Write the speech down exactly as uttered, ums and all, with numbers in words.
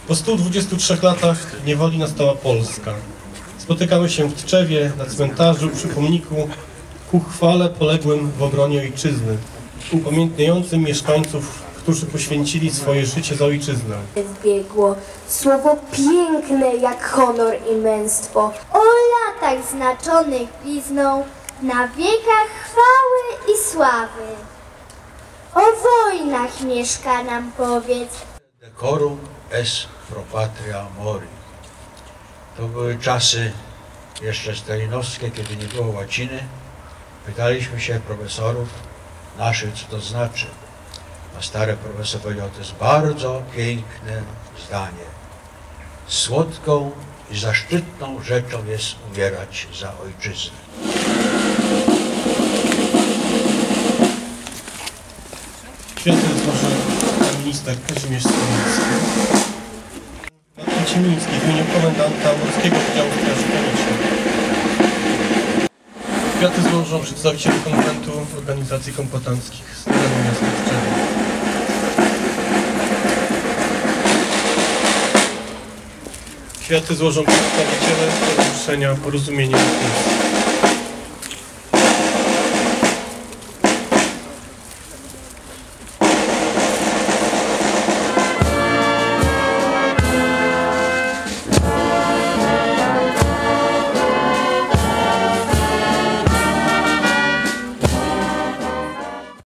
Po stu dwudziestu trzech latach niewoli nastała Polska. Spotykamy się w Tczewie, na cmentarzu, przy pomniku ku chwale poległym w obronie ojczyzny, upamiętniającym mieszkańców, którzy poświęcili swoje życie za ojczyznę. Zbiegło słowo piękne jak honor i męstwo, o latach znaczonych blizną, na wiekach chwały i sławy. O wojnach mieszka nam powiedz. Decorum est pro patria mori. To były czasy jeszcze stalinowskie, kiedy nie było łaciny. Pytaliśmy się profesorów naszych, co to znaczy. A stary profesor powiedział, to jest bardzo piękne zdanie. Słodką i zaszczytną rzeczą jest umierać za ojczyznę. Kwiaty złożył minister Kazimierz Smoliński. Marcin Ciemiński w imieniu komendanta Morskiego Wydziału Straży Granicznej. Kwiaty złożą przedstawiciele konwentu organizacji kombatanckich z terenu miasta Tczewa. Kwiaty złożą przedstawiciele Stowarzyszenia Porozumienie Lotnictwa.